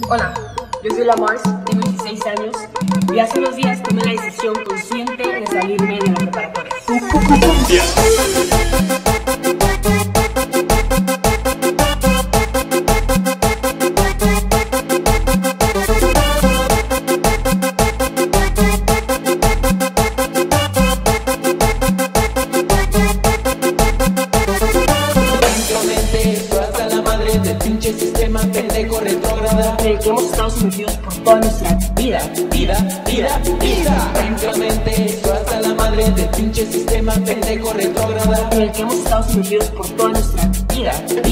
Hola, yo soy la Mars, tengo 16 años y hace unos días tomé la decisión consciente de salirme de la preparatoria. Del pinche sistema pendejo retrógrada en el que hemos estado sometidos por toda nuestra vida. Francamente, esto hasta la madre del pinche sistema pendejo retrógrada En el que hemos estado sometidos por toda nuestra vida.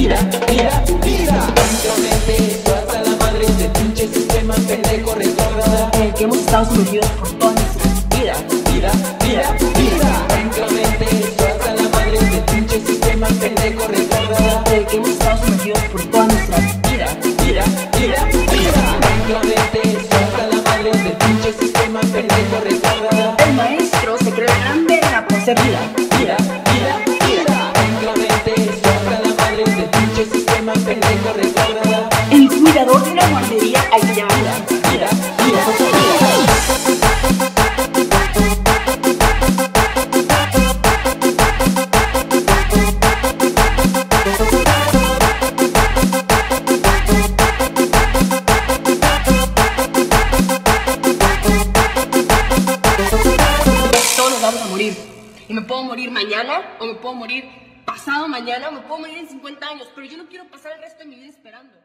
Francamente, esto hasta la madre del pinche sistema pendejo retrógrada En el que hemos estado sometidos por toda nuestra vida. Francamente, esto hasta la madre del pinche sistema pendejo retrógrada En el que hemos estado sometidos por toda nuestra vida. Francamente, esto hasta la madre del pinche sistema pendejo retrógrada. El maestro se cree la gran verga por ser vida. Francamente, esto hasta la madre del pinche sistema pendejo retrógrada. El cuidador de una guardería hay que llamar vida. Todos nos vamos a morir. Y me puedo morir mañana, o me puedo morir pasado mañana, o me puedo morir en 50 años. Pero yo no quiero pasar el resto de mi vida esperando.